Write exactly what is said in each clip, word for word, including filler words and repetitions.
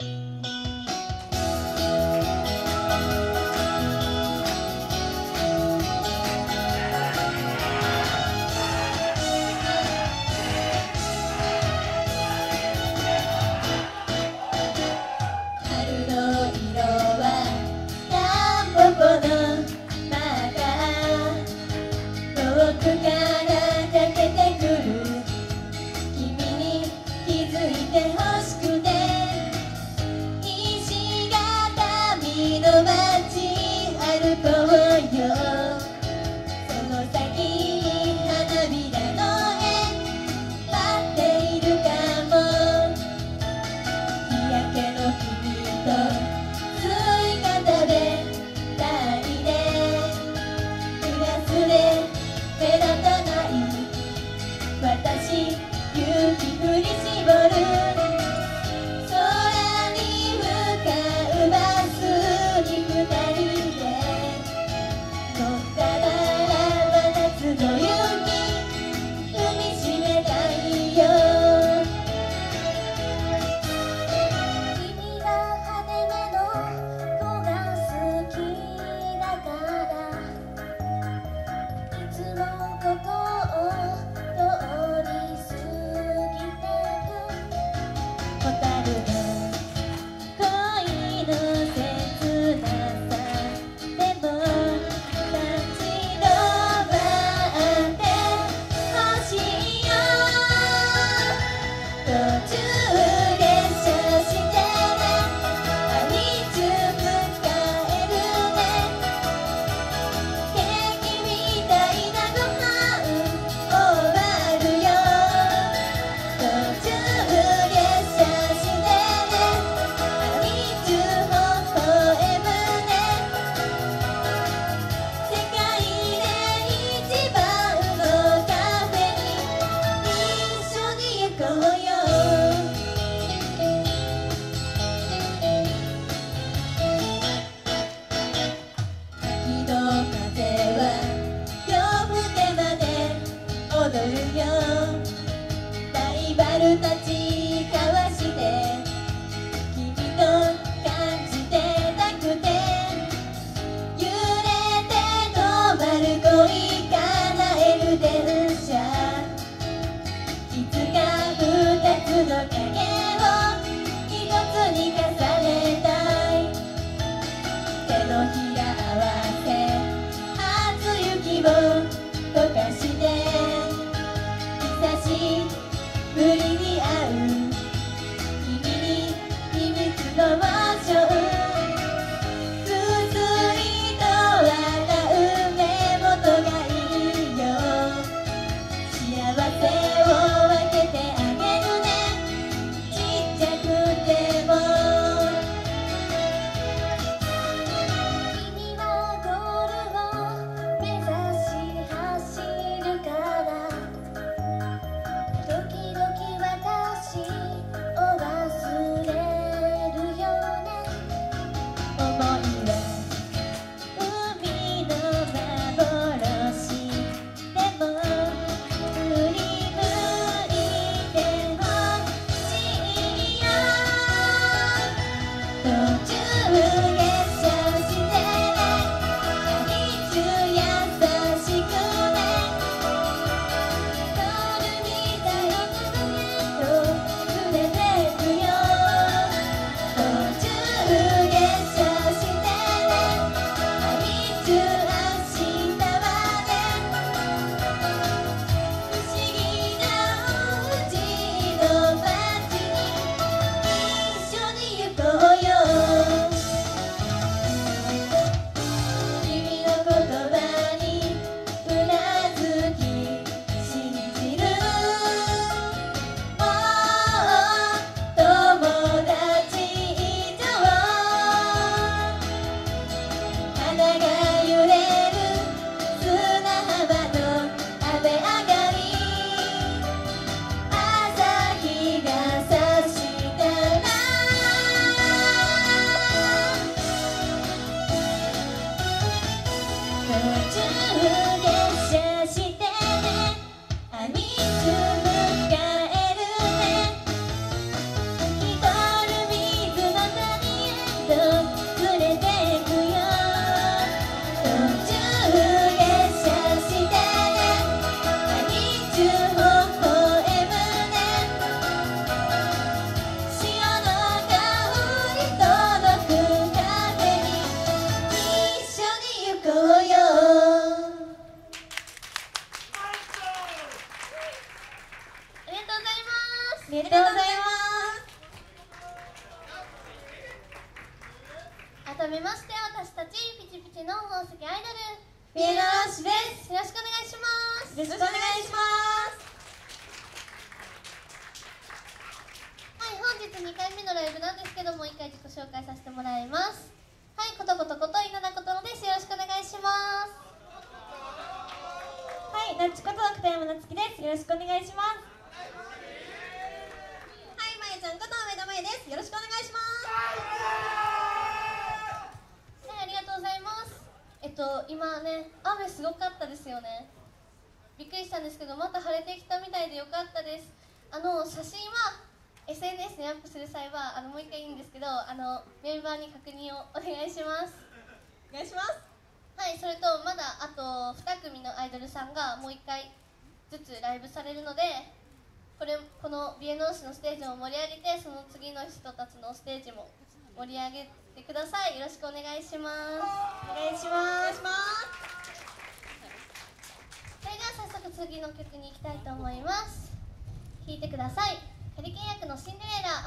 私勇気振り絞るめまして、私たちピチピチの宝石アイドルピエナロッシュです。 よろしくお願いします。 よろしくお願いします。 はい、本日にかいめのライブなんですけども、いっかい自己紹介させてもらいます。はい、ことことこと稲田ことのです。よろしくお願いします。 はい、なっちこと芥山なつきです。よろしくお願いします。 はい、まゆちゃんこと上田まゆです。よろしくお願いします。 はい、ありがとうございます。えっと、今ね、雨すごかったですよね。びっくりしたんですけど、また晴れてきたみたいでよかったです。あの、写真は エスエヌエス にアップする際は、あの、もう一回いいんですけど、あの、メンバーに確認をお願いします。 お願いします。 はい、それと、まだあとに組のアイドルさんがもういっかいずつライブされるので、これこのビエノーシのステージを盛り上げて、その次の人たちのステージも盛り上げてください。よろしくお願いします。 お願いします。 それでは早速次の曲に行きたいと思います。聴いてください。ハリケーン役のシンデレラ。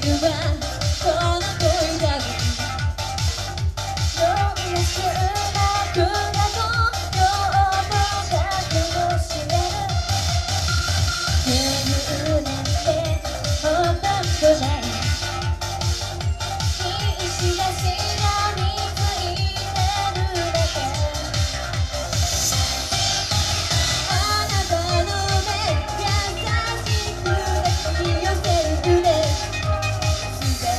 「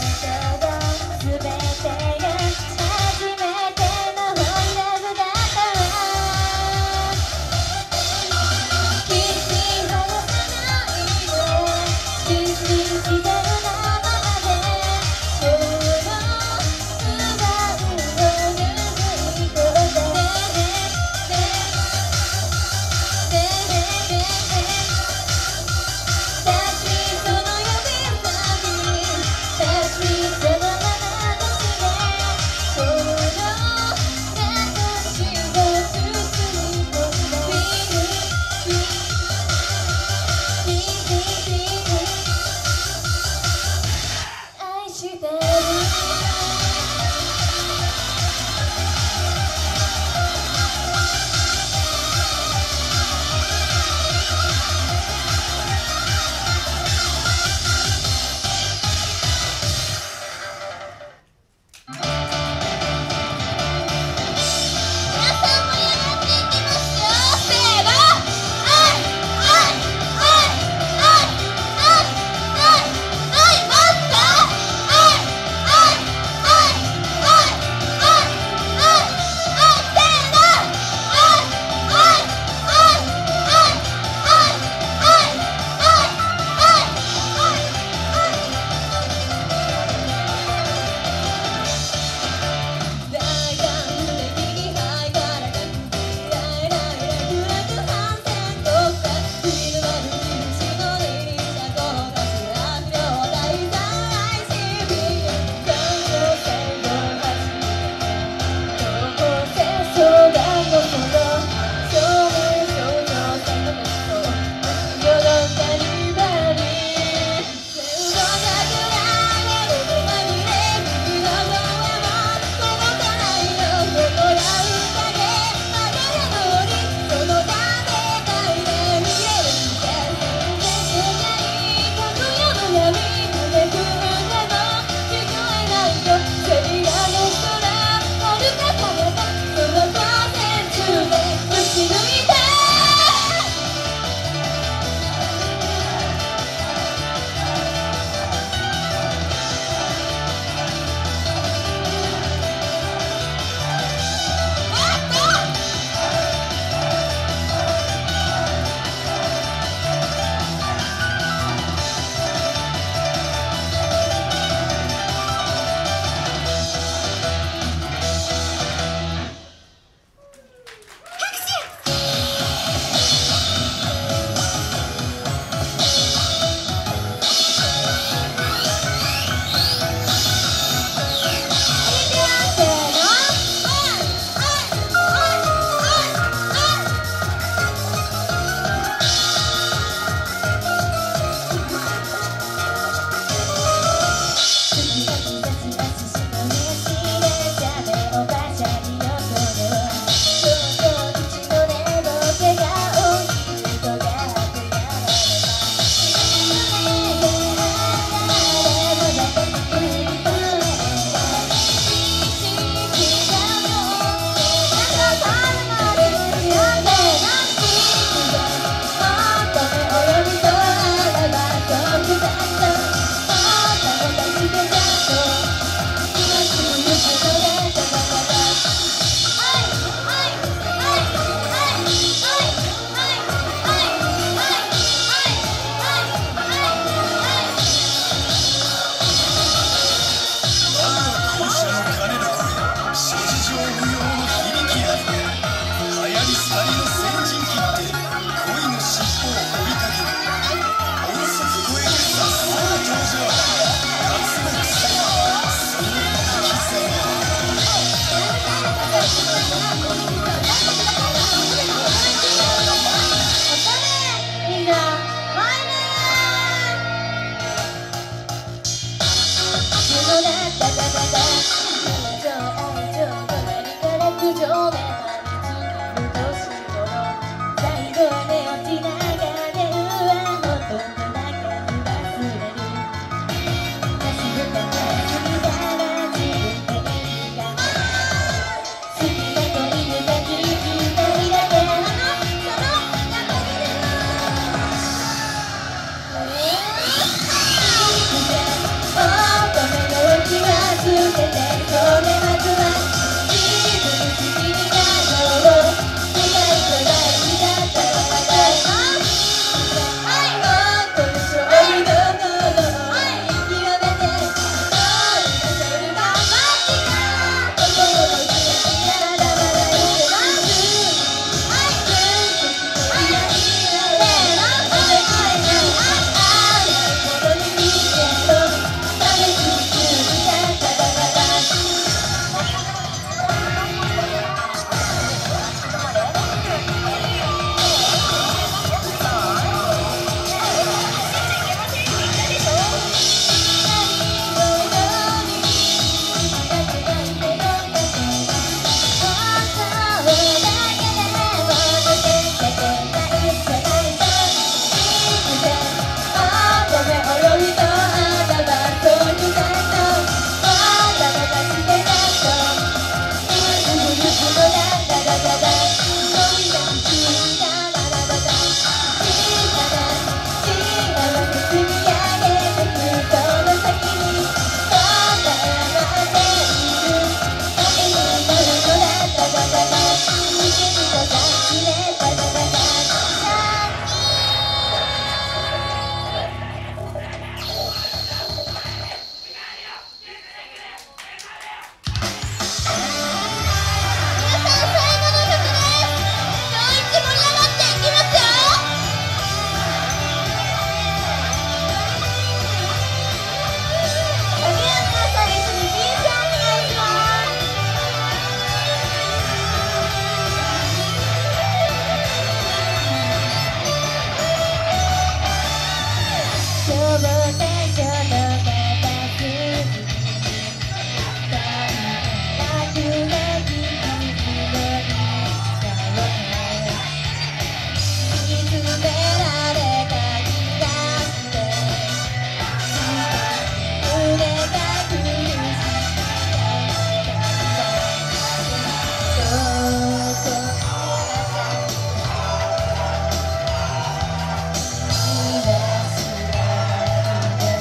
「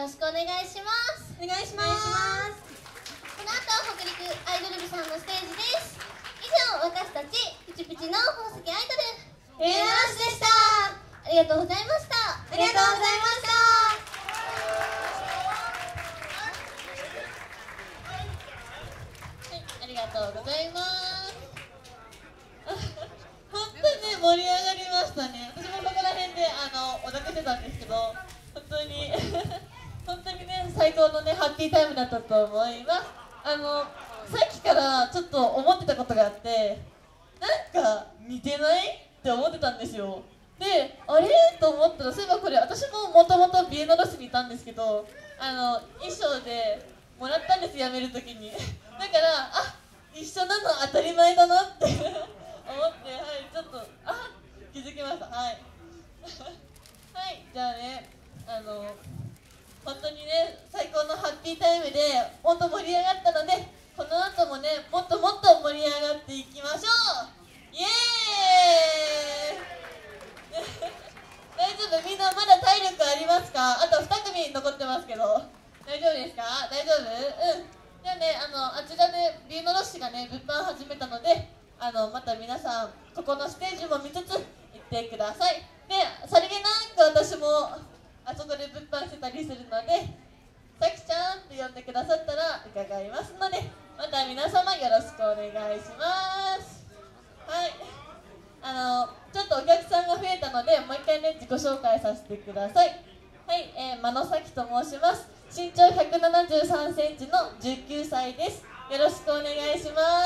ろしくお願いします。 お願いします。 この後は北陸アイドル部さんのステージです。以上、私たちピチピチの宝石アイドルエレナロシでした。 ありがとうございました。 ありがとうございました。 はい、ありがとうございます。本当にね、盛り上がりましたね。私もそこら辺であのお出かけしてたんですけど、本当に本当にね、最高のねハッピータイムだったと思います。あのさっきからちょっと思ってたことがあって、なんか似てないって思ってたんですよ。で、あれと思ったら、そういえばこれ私ももともとビエノロスにいたんですけど、あの衣装でもらったんです、辞めるときに。だからあ、一緒なの当たり前だなって思って、はい、ちょっとあ気づきました。はいはい、じゃあね、あの本当にね、最高のハッピータイムで本当盛り上がったので、この後もね、もっともっと盛り上がっていきましょう。イエーイ大丈夫？みんなまだ体力ありますか？あとに組残ってますけど、大丈夫ですか？大丈夫？うん。じゃあね、あのあちらでビーノロッシがね物販始めたので、あのまた皆さんここのステージも見つつ行ってください。で、さりげなく私もあそこで物販してたりするので、さきちゃんって呼んでくださったら伺いますので、また皆様よろしくお願いします。はい、あのちょっとお客さんが増えたので、もう一回ね自己紹介させてください。はい、えー、真野咲と申します。身長ひゃくななじゅうさんセンチのじゅうきゅうさいです。よろしくお願いします。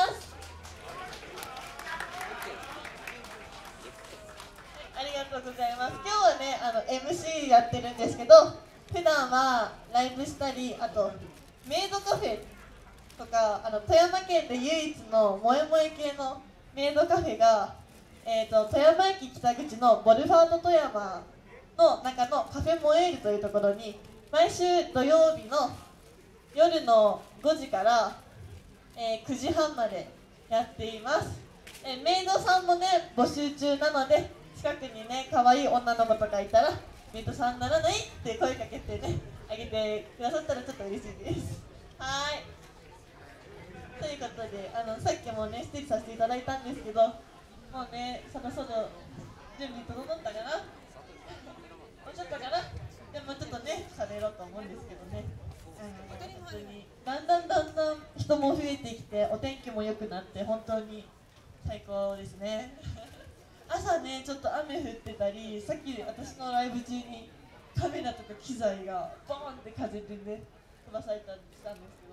ありがとうございます。今日はね、あの エムシー やってるんですけど、普段はライブしたり、あとメイドカフェとか、あの富山県で唯一の萌え萌え系のメイドカフェが、えー、と富山駅北口のボルファード富山の中のカフェモエールというところに毎週土曜日の夜のごじから、えー、くじはんまでやっています。えー、メイドさんもね募集中なので、近くにね可愛い女の子とかいたらメイドさんならないって声かけてねあげてくださったらちょっと嬉しいです。はい、ということで、あのさっきもねステージさせていただいたんですけど、もうねそろそろ準備整ったかなもうちょっとかな。でもちょっとね喋ろうと思うんですけどね、うん、本当にだんだんだんだん人も増えてきて、お天気も良くなって本当に最高ですね朝ねちょっと雨降ってたり、さっき私のライブ中にカメラとか機材がボーンって風でね飛ばされたりしたんですけ